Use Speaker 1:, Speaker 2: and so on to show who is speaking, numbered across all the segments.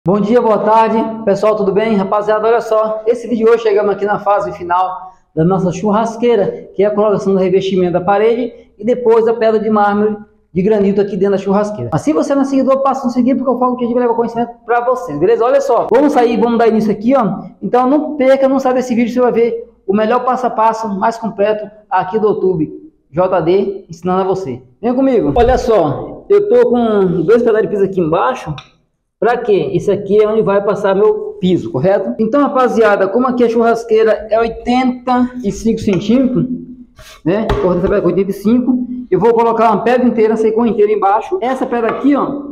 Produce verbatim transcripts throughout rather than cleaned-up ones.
Speaker 1: Bom dia, boa tarde, pessoal, tudo bem? Rapaziada, olha só, esse vídeo hoje chegamos aqui na fase final da nossa churrasqueira, que é a colocação do revestimento da parede e depois a pedra de mármore de granito aqui dentro da churrasqueira. Mas se você não é seguidor, passa a seguir, porque eu falo que a gente vai levar conhecimento para vocês, beleza? Olha só, vamos sair, vamos dar início aqui, ó. Então não perca, não sai desse vídeo, você vai ver o melhor passo a passo, mais completo aqui do YouTube, J D, ensinando a você. Vem comigo. Olha só, eu tô com dois pedaços de piso aqui embaixo. Para quê? Isso aqui é onde vai passar meu piso, correto? Então, rapaziada, como aqui a churrasqueira é oitenta e cinco centímetros, né? Corta essa pedra com oitenta e cinco, eu vou colocar uma pedra inteira, secou inteira embaixo. Essa pedra aqui, ó,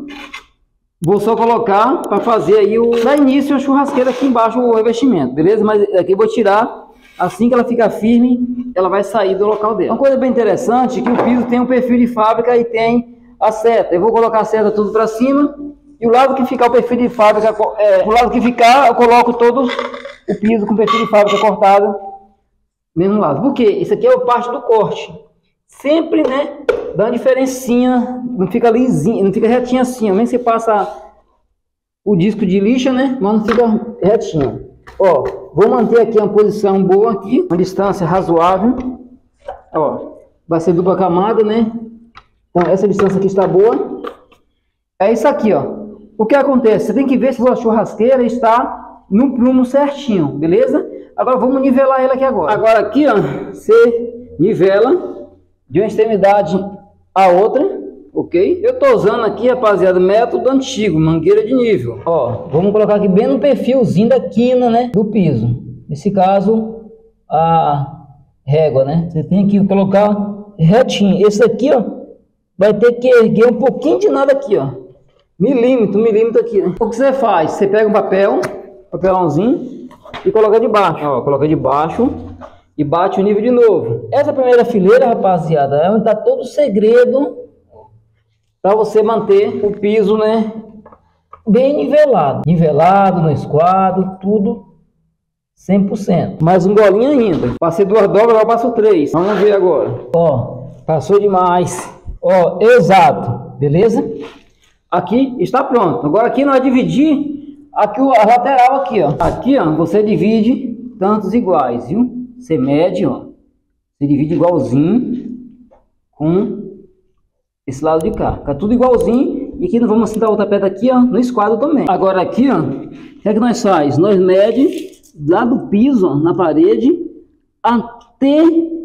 Speaker 1: vou só colocar para fazer aí o dar início a churrasqueira aqui embaixo, o revestimento, beleza? Mas aqui eu vou tirar, assim que ela ficar firme, ela vai sair do local dela. Uma coisa bem interessante é que o piso tem um perfil de fábrica e tem a seta. Eu vou colocar a seta tudo para cima. E o lado que ficar o perfil de fábrica, é, o lado que ficar, eu coloco todo o piso com perfil de fábrica cortado, mesmo lado. Por quê? Isso aqui é a parte do corte. Sempre, né, dá uma diferencinha, não fica lisinho, não fica retinho assim. Mesmo que você passa o disco de lixa, né, mas não fica retinho. Ó, vou manter aqui uma posição boa aqui, uma distância razoável. Ó, vai ser dupla camada, né? Então essa distância aqui está boa. É isso aqui, ó. O que acontece? Você tem que ver se a sua churrasqueira está no prumo certinho, beleza? Agora vamos nivelar ela aqui agora. Agora aqui, ó, você nivela de uma extremidade a outra, ok? Eu tô usando aqui, rapaziada, método antigo, mangueira de nível. Ó, vamos colocar aqui bem no perfilzinho da quina, né, do piso. Nesse caso, a régua, né? Você tem que colocar retinho. Esse aqui, ó, vai ter que erguer um pouquinho de nada aqui, ó. Milímetro, milímetro aqui, né? O que você faz? Você pega um papel, papelãozinho, e coloca de baixo. Ó, coloca de baixo e bate o nível de novo. Essa primeira fileira, rapaziada, é onde tá todo o segredo para você manter o piso, né, bem nivelado. Nivelado, no esquadro, tudo cem por cento. Mais um golinho ainda. Passei duas dobras, agora eu passo três. Vamos ver agora. Ó, passou demais. Ó, exato, beleza? Aqui está pronto. Agora aqui nós dividir aqui a lateral aqui, ó. Aqui, ó, você divide tantos iguais, viu? Você mede, ó. Você divide igualzinho com esse lado de cá. Fica tudo igualzinho. E aqui nós vamos assentar outra pedra aqui, ó, no esquadro também. Agora aqui, ó, o que é que nós faz? Nós mede lá do piso, ó, na parede, até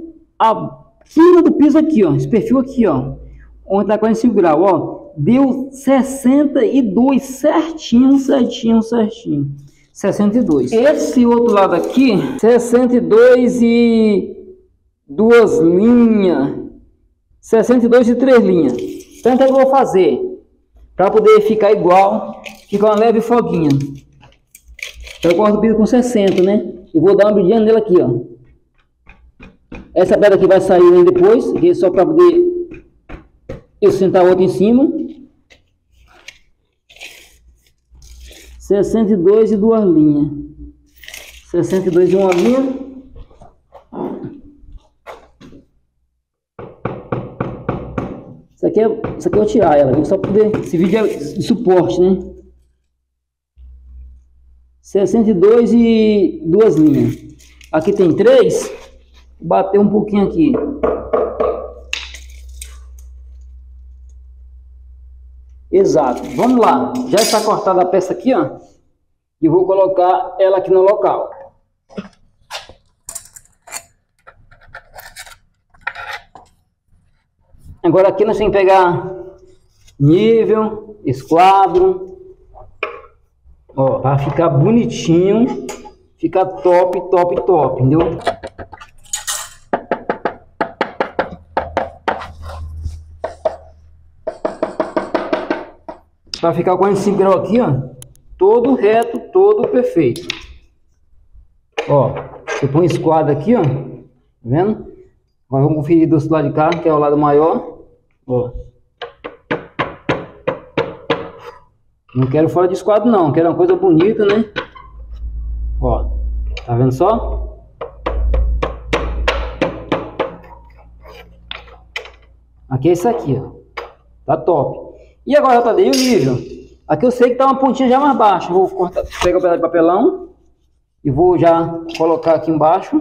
Speaker 1: a quina do piso aqui, ó. Esse perfil aqui, ó, onde tá quarenta e cinco graus, ó. Deu sessenta e dois certinho, certinho, certinho. sessenta e dois. Esse outro lado aqui, sessenta e dois e duas linhas. sessenta e dois e três linhas. Então, o que eu vou fazer? Para poder ficar igual, fica uma leve folguinha. Eu corto o piso com sessenta, né? E vou dar uma brilhante nele aqui, ó. Essa pedra aqui vai sair aí depois, aqui só para poder eu sentar outra em cima. sessenta e dois e duas linhas. sessenta e dois e uma linha. Isso aqui é, isso aqui eu vou tirar ela, viu? Só para poder. Esse vídeo é de suporte, né? sessenta e dois e duas linhas. Aqui tem três. Bater um pouquinho aqui. Exato, vamos lá, já está cortada a peça aqui, ó, e vou colocar ela aqui no local. Agora aqui nós temos que pegar nível, esquadro, ó, para ficar bonitinho, ficar top, top, top, entendeu? Para ficar quarenta e cinco graus aqui, ó, todo reto, todo perfeito. Ó, você põe esquadro aqui, ó, tá vendo? Agora vamos conferir do lado de cá, que é o lado maior. Ó, não quero fora de esquadro não, quero uma coisa bonita, né? Ó, tá vendo só? Aqui é isso aqui, ó, tá top. E agora eu dei o nível. Aqui eu sei que tá uma pontinha já mais baixa. Vou cortar, pegar o pedaço de papelão e vou já colocar aqui embaixo.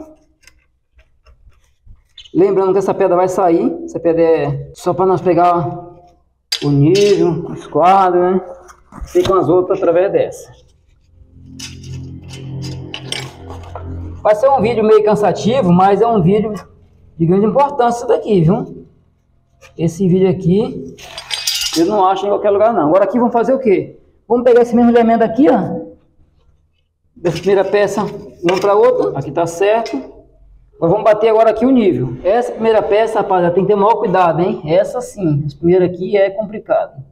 Speaker 1: Lembrando que essa pedra vai sair. Essa pedra é só para nós pegar o nível, o esquadro, né? Ficam as outras através dessa. Vai ser um vídeo meio cansativo, mas é um vídeo de grande importância isso daqui, viu? Esse vídeo aqui eu não acho em qualquer lugar não. Agora aqui vamos fazer o quê? Vamos pegar esse mesmo elemento aqui, ó. Dessa primeira peça, uma para outra. Aqui tá certo. Nós vamos bater agora aqui o nível. Essa primeira peça, rapaziada, tem que ter o maior cuidado, hein? Essa sim. Essa primeira aqui é complicado.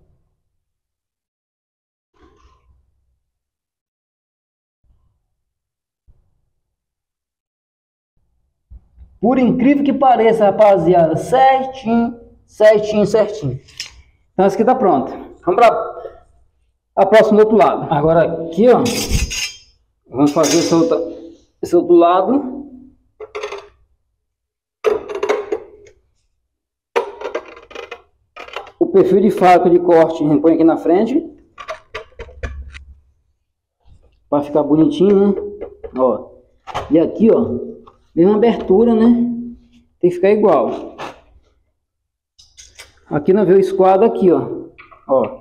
Speaker 1: Por incrível que pareça, rapaziada, certinho, certinho, certinho. Então essa aqui tá pronta. Vamos para a próxima do outro lado. Agora aqui, ó, vamos fazer esse outro, esse outro lado. O perfil de faca de corte a gente põe aqui na frente. Para ficar bonitinho, né? Ó. E aqui, ó, mesma abertura, né? Tem que ficar igual. Aqui nós vemos o esquadro aqui, ó. Ó.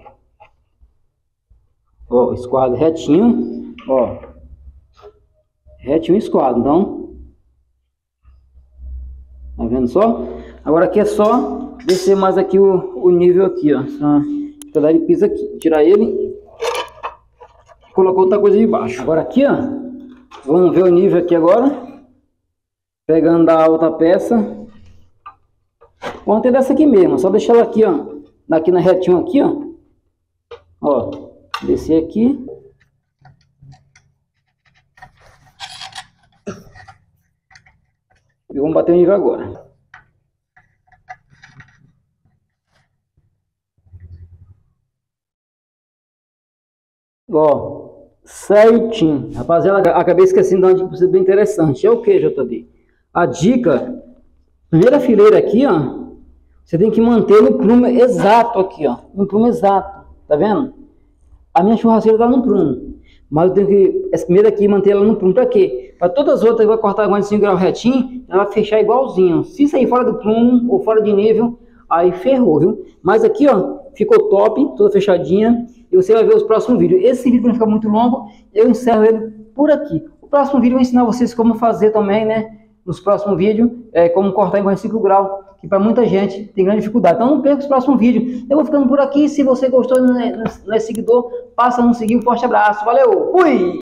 Speaker 1: Ó, esquadro retinho, ó. Retinho esquadro, então. Tá vendo só? Agora aqui é só descer mais aqui o, o nível aqui, ó. Pedaço de piso aqui. Tirar ele. Colocou outra coisa de baixo. Agora aqui, ó. Vamos ver o nível aqui agora. Pegando a outra peça. Vamos ter dessa aqui mesmo. Só deixar ela aqui, ó. Aqui na retinho aqui, ó. Ó. Descer aqui. E vamos bater o nível agora. Ó, certinho. Rapaziada, acabei esquecendo de uma dica pra você bem interessante. É o que, J D? A dica, primeira fileira aqui, ó. Você tem que manter no prumo exato aqui, ó. No prumo exato. Tá vendo? A minha churrasqueira tá no prumo. Mas eu tenho que, essa primeira aqui, manter ela no prumo. Pra quê? Para todas as outras, vai cortar agora em cinco graus retinho, ela vai fechar igualzinho. Se sair fora do prumo ou fora de nível, aí ferrou, viu? Mas aqui, ó, ficou top, toda fechadinha. E você vai ver os próximos vídeos. Esse vídeo não fica muito longo, eu encerro ele por aqui. O próximo vídeo eu vou ensinar vocês como fazer também, né? Nos próximos vídeos, é, como cortar em quarenta e cinco graus, que para muita gente tem grande dificuldade. Então não perca os próximos vídeos. Eu vou ficando por aqui. Se você gostou e não é, não é seguidor, passa a nos seguir. Um forte abraço. Valeu! Fui!